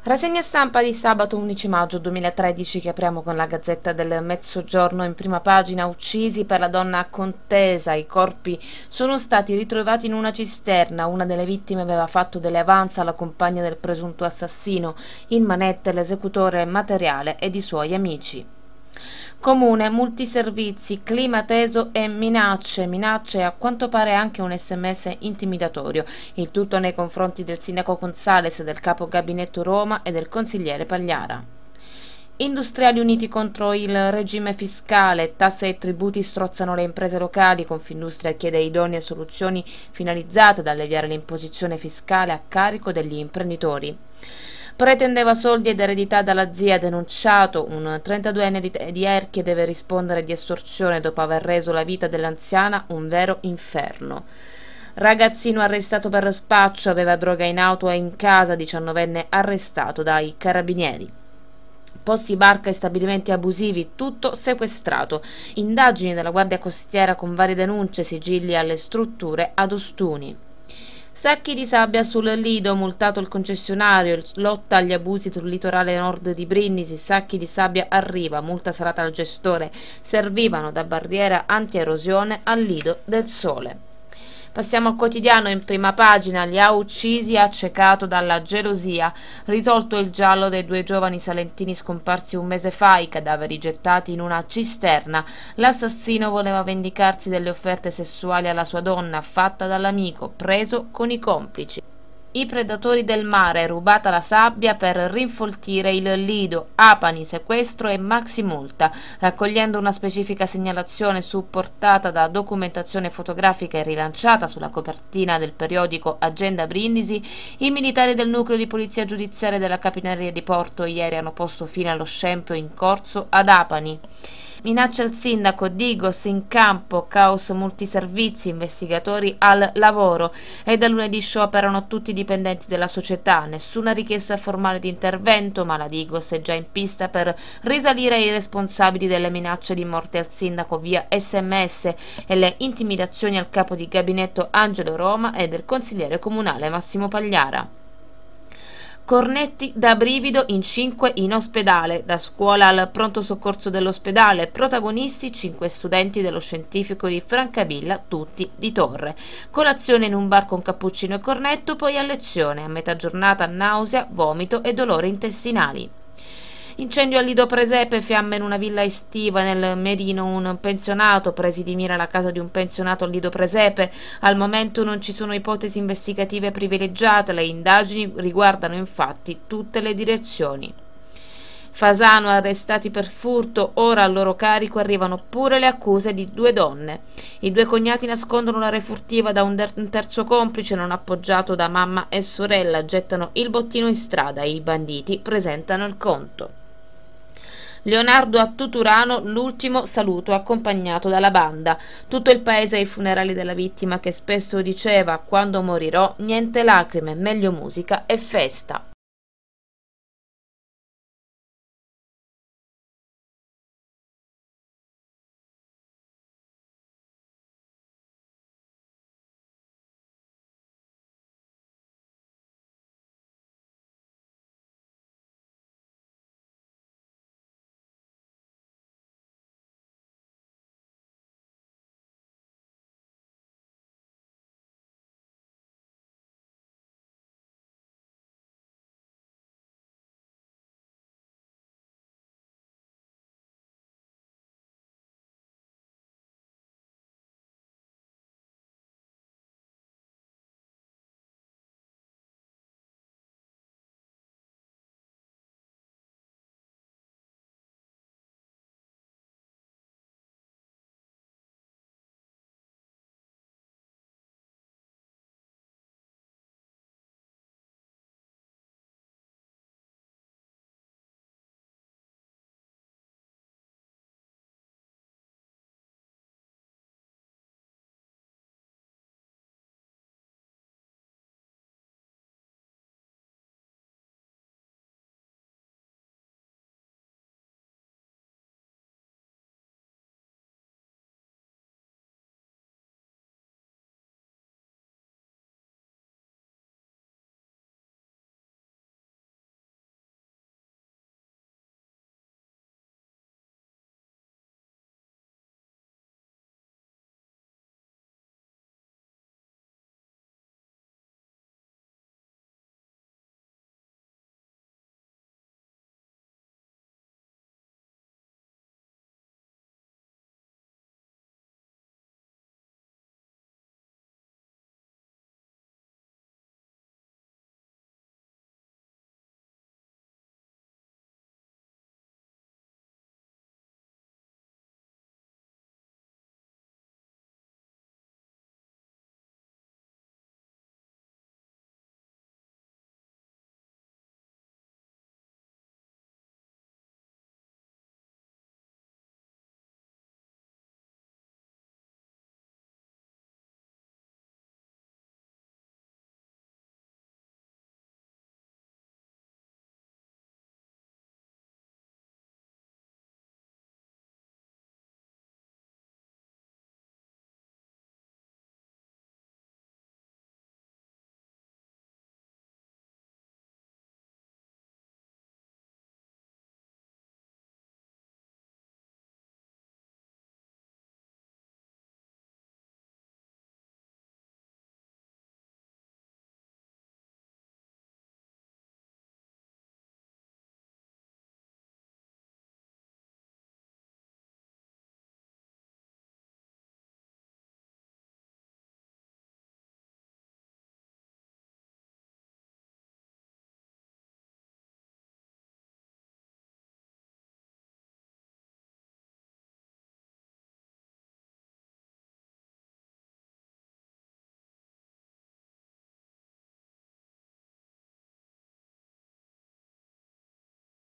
Rassegna stampa di sabato 11 maggio 2013 che apriamo con la Gazzetta del Mezzogiorno. In prima pagina: uccisi per la donna contesa. I corpi sono stati ritrovati in una cisterna. Una delle vittime aveva fatto delle avanza alla compagna del presunto assassino. In manette l'esecutore materiale ed i suoi amici. Comune, multiservizi, clima teso e minacce e a quanto pare anche un sms intimidatorio, il tutto nei confronti del sindaco Gonzales, del capo gabinetto Roma e del consigliere Pagliara. Industriali uniti contro il regime fiscale, tasse e tributi strozzano le imprese locali, Confindustria chiede idonee soluzioni finalizzate ad alleviare l'imposizione fiscale a carico degli imprenditori. Pretendeva soldi ed eredità dalla zia, denunciato. Un 32enne di Erchie deve rispondere di estorsione dopo aver reso la vita dell'anziana un vero inferno. Ragazzino arrestato per spaccio, aveva droga in auto e in casa, 19enne arrestato dai carabinieri. Posti barca e stabilimenti abusivi, tutto sequestrato. Indagini della Guardia Costiera con varie denunce, sigilli alle strutture ad Ostuni. Sacchi di sabbia sul Lido, multato il concessionario, lotta agli abusi sul litorale nord di Brindisi, sacchi di sabbia arriva, multa salata al gestore, servivano da barriera anti-erosione al Lido del Sole. Passiamo al quotidiano. In prima pagina: li ha uccisi accecato dalla gelosia, risolto il giallo dei due giovani salentini scomparsi un mese fa, i cadaveri gettati in una cisterna. L'assassino voleva vendicarsi delle offerte sessuali alla sua donna, fatta dall'amico, preso con i complici. I predatori del mare, rubata la sabbia per rinfoltire il Lido, Apani, sequestro e maximulta. Raccogliendo una specifica segnalazione supportata da documentazione fotografica e rilanciata sulla copertina del periodico Agenda Brindisi, i militari del nucleo di polizia giudiziaria della Capitaneria di Porto ieri hanno posto fine allo scempio in corso ad Apani. Minaccia al sindaco, Digos in campo, caos multiservizi, investigatori al lavoro, e da lunedì scioperano tutti i dipendenti della società. Nessuna richiesta formale di intervento, ma la Digos è già in pista per risalire ai responsabili delle minacce di morte al sindaco via SMS e le intimidazioni al capo di gabinetto Angelo Roma e del consigliere comunale Massimo Pagliara. Cornetti da brivido in 5 in ospedale, da scuola al pronto soccorso dell'ospedale, protagonisti 5 studenti dello scientifico di Francavilla, tutti di Torre. Colazione in un bar con cappuccino e cornetto, poi a lezione, a metà giornata nausea, vomito e dolori intestinali. Incendio al Lido Presepe, fiamme in una villa estiva nel Merino, un pensionato, presi di mira la casa di un pensionato al Lido Presepe. Al momento non ci sono ipotesi investigative privilegiate, le indagini riguardano infatti tutte le direzioni. Fasano, arrestati per furto, ora al loro carico arrivano pure le accuse di 2 donne. I 2 cognati nascondono la refurtiva da un terzo complice non appoggiato da mamma e sorella, gettano il bottino in strada e i banditi presentano il conto. Leonardo a Tuturano, l'ultimo saluto accompagnato dalla banda. Tutto il paese ai funerali della vittima che spesso diceva: quando morirò niente lacrime, meglio musica e festa.